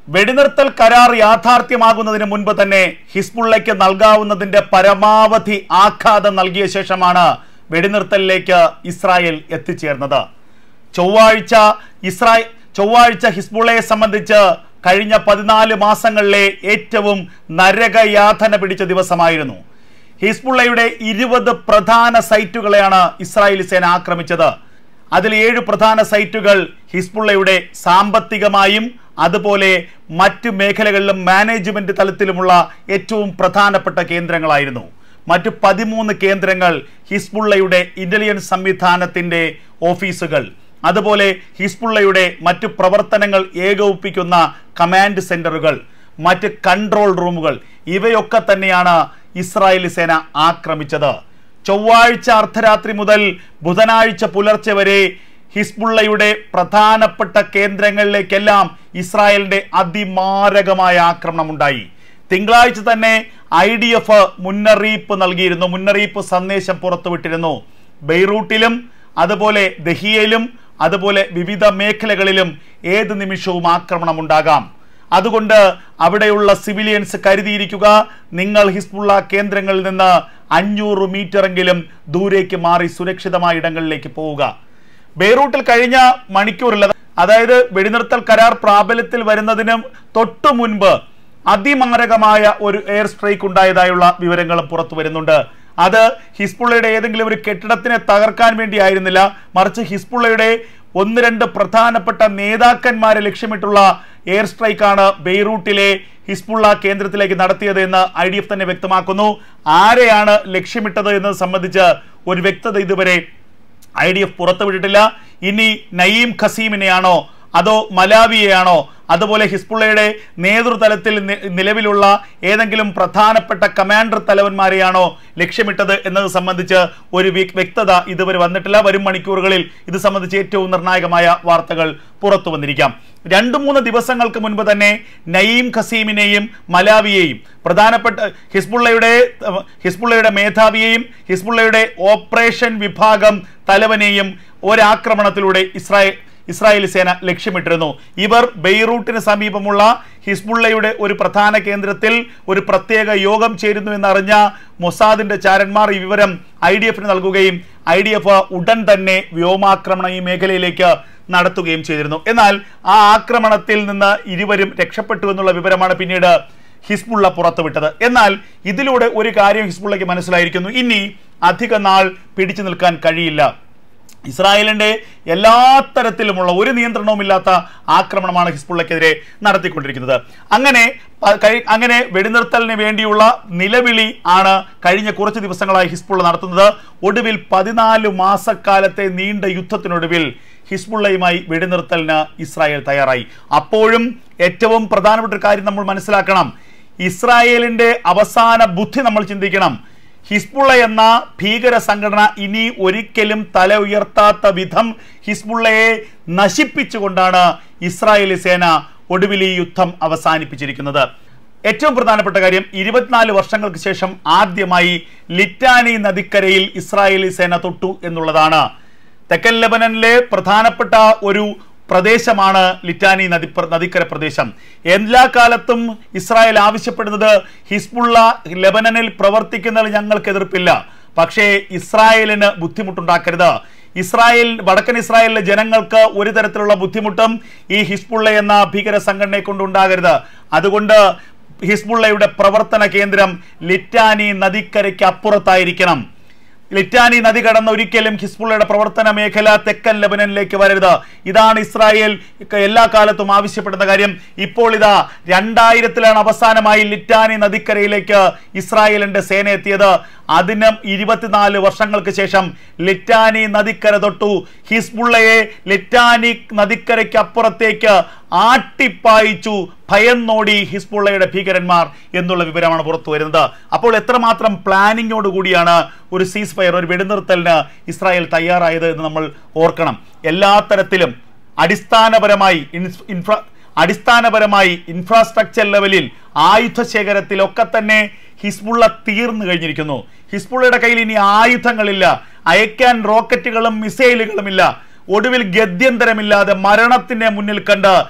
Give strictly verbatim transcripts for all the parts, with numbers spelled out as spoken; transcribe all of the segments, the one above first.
വെടിനിർത്തൽ കരാർ യാഥാർത്ഥ്യമാകുന്നതിന് മുൻപ് തന്നെ ഹിസ്ബുള്ളയ്ക്ക് നൽകാവുന്നതിന്റെ പരമാവധി ആഘാതം നൽകിയ ശേഷമാണ് വെടിനിർത്തലിലേക്ക് ഇസ്രായേൽ എത്തിച്ചേർന്നത്. ചൊവ്വാഴ്ച ഇസ്രായേൽ ചൊവ്വാഴ്ച ഹിസ്ബുള്ളയെ സംബന്ധിച്ച് കഴിഞ്ഞ പതിനാല് മാസങ്ങളിലെ ഏറ്റവും നരകയാതന പിടിച്ച ദിവസമായിരുന്നു. ഹിസ്ബുള്ളയുടെ ഇരുപത് പ്രധാന സൈറ്റുകളെയാണ് ഇസ്രായേലി സേന ആക്രമിച്ചത്. അതിൽ ഏഴ് പ്രധാന സൈറ്റുകൾ ഹിസ്ബുള്ളയുടെ സാമ്പത്തികമായും അതുപോലെ മറ്റു മേഖലകളിലും മാനേജ്മെന്റ് തലത്തിലുമുള്ള ഏറ്റവും പ്രധാനപ്പെട്ട കേന്ദ്രങ്ങളായിരുന്നു. മറ്റു പതിമൂന്ന് കേന്ദ്രങ്ങൾ ഹിസ്ബുള്ളയുടെ ഇന്റലിജൻസ് സംവിധാനത്തിന്റെ ഓഫീസുകൾ, അതുപോലെ ഹിസ്ബുള്ളയുടെ മറ്റു പ്രവർത്തനങ്ങൾ ഏകോപിപ്പിക്കുന്ന കമാൻഡ് സെന്ററുകൾ, മറ്റ് കൺട്രോൾ റൂമുകൾ, ഇവയൊക്കെ തന്നെയാണ് ഇസ്രായേലി സേന ആക്രമിച്ചത്. ചൊവ്വാഴ്ച അർദ്ധരാത്രി മുതൽ ബുധനാഴ്ച പുലർച്ചെ വരെ ഹിസ്ബുള്ളയുടെ പ്രധാനപ്പെട്ട കേന്ദ്രങ്ങളിലേക്കെല്ലാം ഇസ്രായേലിന്റെ അതിമാരകമായ ആക്രമണം ഉണ്ടായി. തിങ്കളാഴ്ച തന്നെ ഐ ഡി എഫ് മുന്നറിയിപ്പ് നൽകിയിരുന്നു, മുന്നറിയിപ്പ് സന്ദേശം പുറത്തുവിട്ടിരുന്നു. ബെയ്റൂട്ടിലും അതുപോലെ ദഹിയയിലും അതുപോലെ വിവിധ മേഖലകളിലും ഏത് നിമിഷവും ആക്രമണം ഉണ്ടാകാം. അതുകൊണ്ട് അവിടെയുള്ള സിവിലിയൻസ് കരുതിയിരിക്കുക, നിങ്ങൾ ഹിസ്ബുള്ള കേന്ദ്രങ്ങളിൽ നിന്ന് അഞ്ഞൂറ് മീറ്ററെങ്കിലും ദൂരേക്ക് മാറി സുരക്ഷിതമായ ഇടങ്ങളിലേക്ക് പോവുക. ബെയ്റൂട്ടിൽ കഴിഞ്ഞ മണിക്കൂറിൽ, അതായത് വെടിനിർത്തൽ കരാർ പ്രാബല്യത്തിൽ വരുന്നതിന് തൊട്ടു മുൻപ് അതിമാരകമായ ഒരു എയർ സ്ട്രൈക്ക് ഉണ്ടായതായുള്ള വിവരങ്ങളും പുറത്തു വരുന്നുണ്ട്. അത് ഹിസ്ബുള്ളയുടെ ഏതെങ്കിലും ഒരു കെട്ടിടത്തിനെ തകർക്കാൻ വേണ്ടി ആയിരുന്നില്ല, മറിച്ച് ഹിസ്ബുള്ളയുടെ ഒന്ന് രണ്ട് പ്രധാനപ്പെട്ട നേതാക്കന്മാരെ ലക്ഷ്യമിട്ടുള്ള എയർ സ്ട്രൈക്കാണ് ബെയ്റൂട്ടിലെ ഹിസ്ബുള്ള കേന്ദ്രത്തിലേക്ക് നടത്തിയത് എന്ന് ഐ ഡി എഫ് തന്നെ വ്യക്തമാക്കുന്നു. ആരെയാണ് ലക്ഷ്യമിട്ടത് എന്നത് സംബന്ധിച്ച് ഒരു വ്യക്തത ഇതുവരെ ഐ ഡി എഫ് പുറത്തുവിട്ടിട്ടില്ല. ഇനി നയീം ഖസീമിനെയാണോ അതോ മലാവിയെയാണോ അതുപോലെ ഹിസ്ബുള്ളയുടെ നേതൃതലത്തിൽ നിലവിലുള്ള ഏതെങ്കിലും പ്രധാനപ്പെട്ട കമാൻഡർ തലവന്മാരെയാണോ ലക്ഷ്യമിട്ടത് എന്നത് സംബന്ധിച്ച് ഒരു വ്യക്തത ഇതുവരെ വന്നിട്ടില്ല. വരും മണിക്കൂറുകളിൽ ഇത് സംബന്ധിച്ച് ഏറ്റവും നിർണായകമായ വാർത്തകൾ പുറത്തു വന്നിരിക്കാം. രണ്ടു മൂന്ന് ദിവസങ്ങൾക്ക് മുൻപ് തന്നെ നയീം ഖസീമിനെയും മലാവിയെയും, പ്രധാനപ്പെട്ട ഹിസ്ബുള്ളയുടെ ഹിസ്ബുള്ളയുടെ മേധാവിയെയും ഹിസ്ബുള്ളയുടെ ഓപ്പറേഷൻ വിഭാഗം തലവനെയും ഒരാക്രമണത്തിലൂടെ ഇസ്രായേൽ ഇസ്രായേലി സേന ലക്ഷ്യമിട്ടിരുന്നു. ഇവർ ബെയ്റൂട്ടിന് സമീപമുള്ള ഹിസ്ബുള്ളയുടെ ഒരു പ്രധാന കേന്ദ്രത്തിൽ ഒരു പ്രത്യേക യോഗം ചേരുന്നു എന്നറിഞ്ഞ മൊസാദിന്റെ ചാരന്മാർ ഈ വിവരം ഐ ഡി എഫിന് നൽകുകയും ഐ ഡി എഫ് ഉടൻ തന്നെ വ്യോമാക്രമണം ഈ മേഖലയിലേക്ക് നടത്തുകയും ചെയ്തിരുന്നു. എന്നാൽ ആ ആക്രമണത്തിൽ നിന്ന് ഇരുവരും രക്ഷപ്പെട്ടു എന്നുള്ള വിവരമാണ് പിന്നീട് ഹിസ്ബുള്ള പുറത്തുവിട്ടത്. എന്നാൽ ഇതിലൂടെ ഒരു കാര്യം ഹിസ്ബുള്ളയ്ക്ക് മനസ്സിലായിരിക്കുന്നു, ഇനി അധിക നാൾ പിടിച്ചു നിൽക്കാൻ കഴിയില്ല. ഇസ്രായേലിന്റെ എല്ലാ തരത്തിലുമുള്ള ഒരു നിയന്ത്രണവുമില്ലാത്ത ആക്രമണമാണ് ഹിസ്ബുള്ളയ്ക്കെതിരെ നടത്തിക്കൊണ്ടിരിക്കുന്നത്. അങ്ങനെ അങ്ങനെ വെടിനിർത്തലിന് വേണ്ടിയുള്ള നിലവിളി ആണ് കഴിഞ്ഞ കുറച്ച് ദിവസങ്ങളായി ഹിസ്ബുള്ള നടത്തുന്നത്. ഒടുവിൽ പതിനാല് മാസക്കാലത്തെ നീണ്ട യുദ്ധത്തിനൊടുവിൽ ഹിസ്ബുള്ളയുമായി വെടിനിർത്തലിന് ഇസ്രായേൽ തയ്യാറായി. അപ്പോഴും ഏറ്റവും പ്രധാനപ്പെട്ട ഒരു കാര്യം നമ്മൾ മനസ്സിലാക്കണം, ഇസ്രായേലിന്റെ അവസാന ബുദ്ധി നമ്മൾ ചിന്തിക്കണം. ഹിസ്ബുള്ള എന്ന ഭീകര സംഘടന ഇനി ഒരിക്കലും തല ഉയർത്താത്ത വിധം ഹിസ്ബുള്ളയെ നശിപ്പിച്ചുകൊണ്ടാണ് ഇസ്രായേലി സേന ഒടുവിൽ ഈ യുദ്ധം അവസാനിപ്പിച്ചിരിക്കുന്നത്. ഏറ്റവും പ്രധാനപ്പെട്ട കാര്യം, ഇരുപത്തിനാല് വർഷങ്ങൾക്ക് ശേഷം ആദ്യമായി ലിറ്റാനി നദിക്കരയിൽ ഇസ്രായേലി സേന തൊട്ടു എന്നുള്ളതാണ്. തെക്കൻ ലെബനനിലെ പ്രധാനപ്പെട്ട ഒരു പ്രദേശമാണ് ലിറ്റാനി നദി നദിക്കര പ്രദേശം. എല്ലാ കാലത്തും ഇസ്രായേൽ ആവശ്യപ്പെടുന്നത് ഹിസ്ബുള്ള ലെബനനിൽ പ്രവർത്തിക്കുന്നതിൽ ഞങ്ങൾക്ക് എതിർപ്പില്ല, പക്ഷേ ഇസ്രായേലിന് ബുദ്ധിമുട്ടുണ്ടാക്കരുത്. ഇസ്രായേൽ വടക്കൻ ഇസ്രായേലിലെ ജനങ്ങൾക്ക് ഒരു തരത്തിലുള്ള ബുദ്ധിമുട്ടും ഈ ഹിസ്ബുള്ള എന്ന ഭീകര സംഘടനയെ കൊണ്ടുണ്ടാകരുത്. അതുകൊണ്ട് ഹിസ്ബുള്ളയുടെ പ്രവർത്തന കേന്ദ്രം ലിറ്റാനി നദിക്കരയ്ക്ക് അപ്പുറത്തായിരിക്കണം. ലിറ്റാനി നദി കടന്ന ഒരിക്കലും ഹിസ്ബുള്ളയുടെ പ്രവർത്തന മേഖല തെക്കൻ ലെബനനിലേക്ക് വരരുത്. ഇതാണ് ഇസ്രായേൽ എല്ലാ കാലത്തും ആവശ്യപ്പെടുന്ന കാര്യം. ഇപ്പോൾ ഇതാ രണ്ടായിരത്തിലാണ് അവസാനമായി ലിറ്റാനി നദിക്കരയിലേക്ക് ഇസ്രായേലിന്റെ സേന എത്തിയത്. അതിനും ഇരുപത്തിനാല് വർഷങ്ങൾക്ക് ശേഷം ലിറ്റാനി നദിക്കര തൊട്ടു ഹിസ്ബുള്ളയെ ലിറ്റാനി നദിക്കരയ്ക്ക് അപ്പുറത്തേക്ക് ആട്ടിപ്പായിച്ചു ഭയന്നോടി ഹിസ്ബുള്ളയുടെ ഭീകരന്മാർ എന്നുള്ള വിവരമാണ് പുറത്തു വരുന്നത്. അപ്പോൾ എത്രമാത്രം പ്ലാനിങ്ങോട് കൂടിയാണ് ഒരു സീസ് ഫയർ, ഒരു വെടിനിർത്തലിന് ഇസ്രായേൽ തയ്യാറായത് എന്ന് നമ്മൾ ഓർക്കണം. എല്ലാ തരത്തിലും അടിസ്ഥാനപരമായി ഇൻഫ്രാ അടിസ്ഥാനപരമായി ഇൻഫ്രാസ്ട്രക്ചർ ലെവലിൽ ആയുധ ശേഖരത്തിലൊക്കെ തന്നെ ഹിസ്ബുള്ള തീർന്നു കഴിഞ്ഞിരിക്കുന്നു. ഹിസ്ബുള്ളയുടെ കയ്യിൽ ഇനി ആയുധങ്ങളില്ല, അയക്കാൻ റോക്കറ്റുകളും മിസൈലുകളുമില്ല. ഒടുവിൽ ഗത്യന്തരമില്ലാതെ മരണത്തിന്റെ മുന്നിൽ കണ്ട്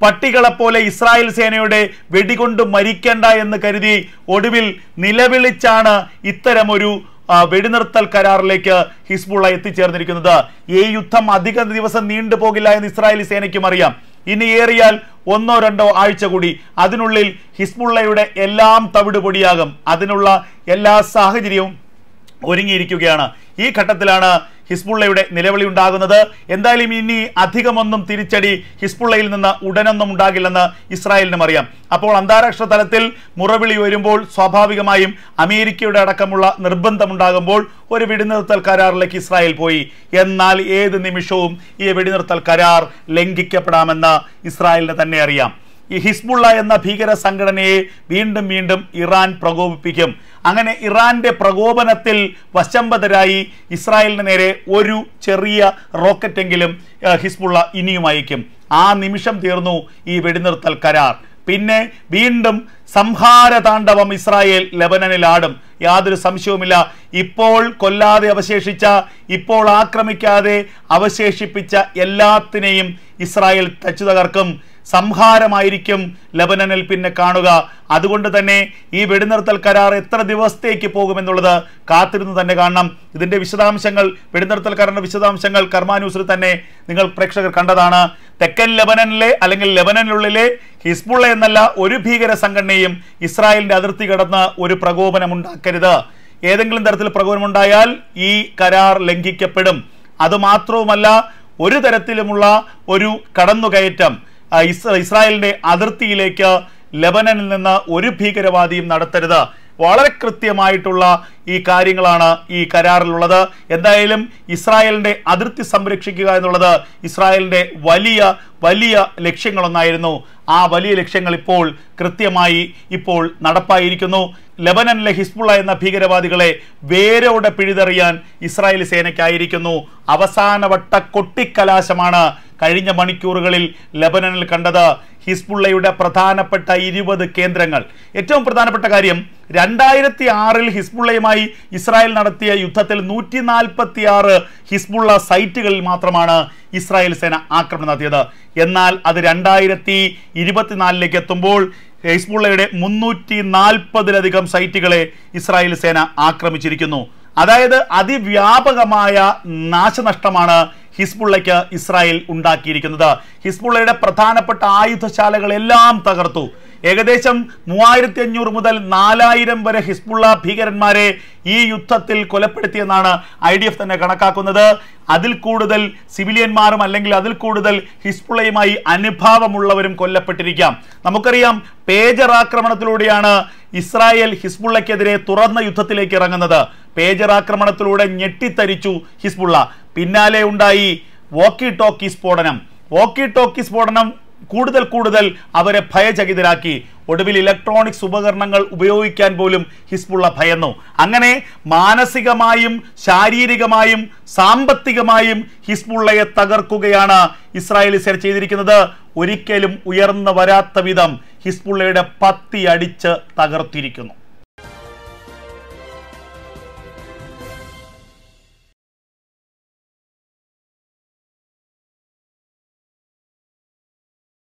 പട്ടികളെപ്പോലെ ഇസ്രായേൽ സേനയുടെ വെടികൊണ്ട് മരിക്കേണ്ട എന്ന് കരുതി ഒടുവിൽ നിലവിളിച്ചാണ് ഇത്തരമൊരു വെടിനിർത്തൽ കരാറിലേക്ക് ഹിസ്ബുള്ള എത്തിച്ചേർന്നിരിക്കുന്നത്. ഈ യുദ്ധം അധിക ദിവസം നീണ്ടുപോകില്ല എന്ന് ഇസ്രായേലി സേനയ്ക്കും അറിയാം. ഇനി ഏറിയാൽ ഒന്നോ രണ്ടോ ആഴ്ച കൂടി, അതിനുള്ളിൽ ഹിസ്ബുള്ളയുടെ എല്ലാം തവിടുപൊടിയാകും. അതിനുള്ള എല്ലാ സാഹചര്യവും ഒരുങ്ങിയിരിക്കുകയാണ്. ഈ ഘട്ടത്തിലാണ് ഹിസ്ബുള്ളയുടെ നിലവിളി ഉണ്ടാകുന്നത്. എന്തായാലും ഇനി അധികമൊന്നും തിരിച്ചടി ഹിസ്ബുള്ളയിൽ നിന്ന് ഉടനൊന്നും ഉണ്ടാകില്ലെന്ന് ഇസ്രായേലിനും അറിയാം. അപ്പോൾ അന്താരാഷ്ട്ര തലത്തിൽ മുറവിളി വരുമ്പോൾ സ്വാഭാവികമായും അമേരിക്കയുടെ അടക്കമുള്ള നിർബന്ധമുണ്ടാകുമ്പോൾ ഒരു വെടിനിർത്തൽ കരാറിലേക്ക് ഇസ്രായേൽ പോയി. എന്നാൽ ഏത് നിമിഷവും ഈ വെടിനിർത്തൽ കരാർ ലംഘിക്കപ്പെടാമെന്ന് ഇസ്രായേലിന് തന്നെ അറിയാം. ഈ ഹിസ്ബുള്ള എന്ന ഭീകര സംഘടനയെ വീണ്ടും വീണ്ടും ഇറാൻ പ്രകോപിപ്പിക്കും. അങ്ങനെ ഇറാന്റെ പ്രകോപനത്തിൽ വശംബദ്ധരായി ഇസ്രായേലിന് നേരെ ഒരു ചെറിയ റോക്കറ്റെങ്കിലും ഹിസ്ബുള്ള ഇനിയും അയക്കും. ആ നിമിഷം തീർന്നു ഈ വെടിനിർത്തൽ കരാർ. പിന്നെ വീണ്ടും സംഹാര താണ്ഡവം ഇസ്രായേൽ ലെബനനിൽ ആടും. യാതൊരു സംശയവുമില്ല. ഇപ്പോൾ കൊല്ലാതെ അവശേഷിച്ച, ഇപ്പോൾ ആക്രമിക്കാതെ അവശേഷിപ്പിച്ച എല്ലാത്തിനെയും ഇസ്രായേൽ തച്ചു തകർക്കും. സംഹാരമായിരിക്കും ലെബനനിൽ പിന്നെ കാണുക. അതുകൊണ്ട് തന്നെ ഈ വെടിനിർത്തൽ കരാർ എത്ര ദിവസത്തേക്ക് പോകുമെന്നുള്ളത് കാത്തിരുന്ന് തന്നെ കാണണം. ഇതിന്റെ വിശദാംശങ്ങൾ, വെടിനിർത്തൽ കരാറിന്റെ വിശദാംശങ്ങൾ കർമ്മ ന്യൂസിൽ തന്നെ നിങ്ങൾ പ്രേക്ഷകർ കണ്ടതാണ്. തെക്കൻ ലെബനനിലെ അല്ലെങ്കിൽ ലെബനനുള്ളിലെ ഹിസ്ബുള്ള എന്നല്ല ഒരു ഭീകര സംഘടനയും ഇസ്രായേലിന്റെ അതിർത്തി കടന്ന് ഒരു പ്രകോപനം ഉണ്ടാക്കരുത്. ഏതെങ്കിലും തരത്തിൽ പ്രകോപനമുണ്ടായാൽ ഈ കരാർ ലംഘിക്കപ്പെടും. അതുമാത്രവുമല്ല, ഒരു തരത്തിലുമുള്ള ഒരു കടന്നുകയറ്റം ഇസ്രായേലിന്റെ അതിർത്തിയിലേക്ക് ലെബനനിൽ നിന്ന് ഒരു ഭീകരവാദിയും നടത്തരുത്. വളരെ കൃത്യമായിട്ടുള്ള ഈ കാര്യങ്ങളാണ് ഈ കരാറിലുള്ളത്. എന്തായാലും ഇസ്രായേലിന്റെ അതിർത്തി സംരക്ഷിക്കുക എന്നുള്ളത് ഇസ്രായേലിന്റെ വലിയ വലിയ ലക്ഷ്യങ്ങളൊന്നായിരുന്നു. ആ വലിയ ലക്ഷ്യങ്ങൾ ഇപ്പോൾ കൃത്യമായി ഇപ്പോൾ നടപ്പായിരിക്കുന്നു. ലെബനനിലെ ഹിസ്ബുള്ള എന്ന ഭീകരവാദികളെ വേരോടെ പിഴുതെറിയാൻ ഇസ്രായേൽ സേനയ്ക്കായിരിക്കുന്നു. അവസാനവട്ട കൊട്ടിക്കലാശമാണ് കഴിഞ്ഞ മണിക്കൂറുകളിൽ ലെബനനിൽ കണ്ടത്. ഹിസ്ബുള്ളയുടെ പ്രധാനപ്പെട്ട ഇരുപത് കേന്ദ്രങ്ങൾ. ഏറ്റവും പ്രധാനപ്പെട്ട കാര്യം, രണ്ടായിരത്തി ആറിൽ ഹിസ്ബുള്ളയുമായി ഇസ്രായേൽ നടത്തിയ യുദ്ധത്തിൽ നൂറ്റി നാൽപ്പത്തി ആറ് ഹിസ്ബുള്ള സൈറ്റുകളിൽ മാത്രമാണ് ഇസ്രായേൽ സേന ആക്രമണം നടത്തിയത്. എന്നാൽ അത് രണ്ടായിരത്തി ഇരുപത്തിനാലിലേക്ക് എത്തുമ്പോൾ ഹിസ്ബുള്ളയുടെ മുന്നൂറ്റി നാൽപ്പതിലധികം സൈറ്റുകളെ ഇസ്രായേൽ സേന ആക്രമിച്ചിരിക്കുന്നു. അതായത് അതിവ്യാപകമായ നാശനഷ്ടമാണ് ഹിസ്ബുള്ളയ്ക്ക് ഇസ്രായേൽ ഉണ്ടാക്കിയിരിക്കുന്നത്. ഹിസ്ബുള്ളയുടെ പ്രധാനപ്പെട്ട ആയുധശാലകളെല്ലാം തകർത്തു. ഏകദേശം മൂവായിരത്തി അഞ്ഞൂറ് മുതൽ നാലായിരം വരെ ഹിസ്ബുള്ള ഭീകരന്മാരെ ഈ യുദ്ധത്തിൽ കൊലപ്പെടുത്തിയെന്നാണ് ഐ ഡി എഫ് തന്നെ കണക്കാക്കുന്നത്. അതിൽ കൂടുതൽ സിവിലിയന്മാരും അല്ലെങ്കിൽ അതിൽ കൂടുതൽ ഹിസ്ബുള്ളയുമായി അനുഭാവമുള്ളവരും കൊല്ലപ്പെട്ടിരിക്കാം. നമുക്കറിയാം, പേജർ ആക്രമണത്തിലൂടെയാണ് ഇസ്രായേൽ ഹിസ്ബുള്ളയ്ക്കെതിരെ തുറന്ന യുദ്ധത്തിലേക്ക് ഇറങ്ങുന്നത്. പേജർ ആക്രമണത്തിലൂടെ ഞെട്ടിത്തരിച്ചു ഹിസ്ബുള്ള. പിന്നാലെ ഉണ്ടായി വോക്കി ടോക്കി സ്ഫോടനം. വോക്കി ടോക്കി സ്ഫോടനം കൂടുതൽ കൂടുതൽ അവരെ ഭയചകിതരാക്കി. ഒടുവിൽ ഇലക്ട്രോണിക്സ് ഉപകരണങ്ങൾ ഉപയോഗിക്കാൻ പോലും ഹിസ്ബുള്ള ഭയന്നു. അങ്ങനെ മാനസികമായും ശാരീരികമായും സാമ്പത്തികമായും ഹിസ്ബുള്ളയെ തകർക്കുകയാണ് ഇസ്രായേലി സേന ചെയ്തിരിക്കുന്നത്. ഒരിക്കലും ഉയർന്നു വരാത്ത വിധം ഹിസ്ബുള്ളയുടെ പത്തി അടിച്ച് തകർത്തിരിക്കുന്നു.